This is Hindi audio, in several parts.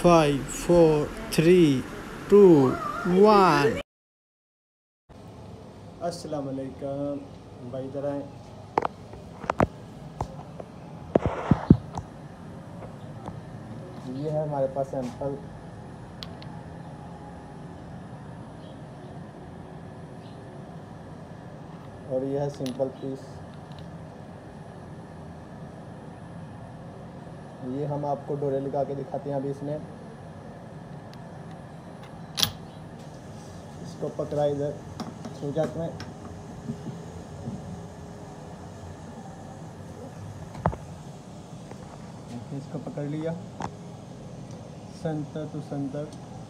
5 4 3 2 1। अस्सलाम वालेकुम भाई, इधर आए। ये है हमारे पास सैंपल। और ये है सिंपल पीस। ये हम आपको डोरे लगा के दिखाते हैं। अभी इसने इसको पकड़ा, इधर सूजक में इसको पकड़ लिया सेंटर टू सेंटर।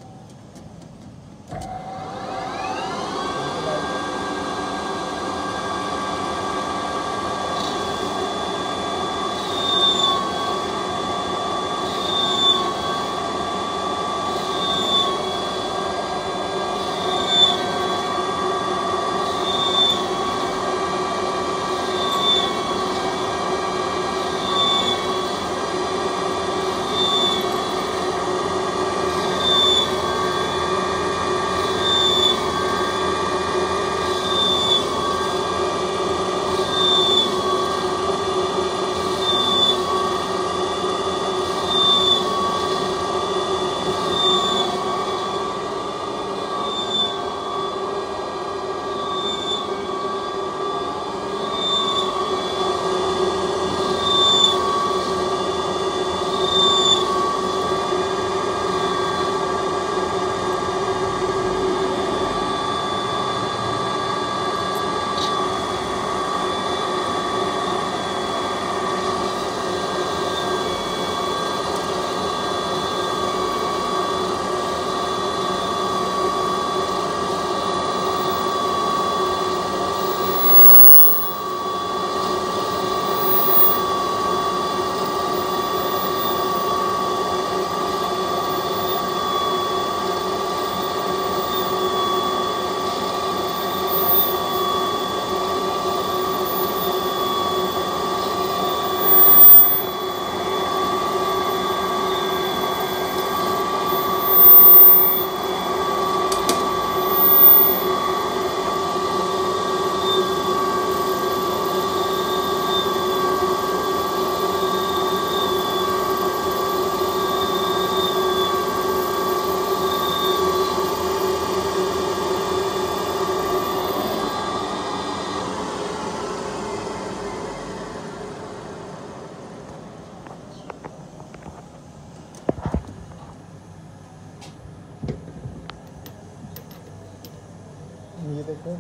ये देखो,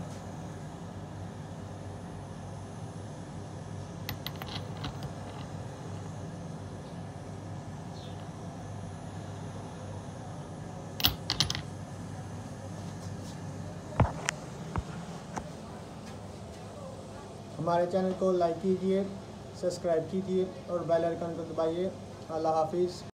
हमारे चैनल को लाइक कीजिए, सब्सक्राइब कीजिए और बेल आइकन को दबाइए। अल्लाह हाफिज़।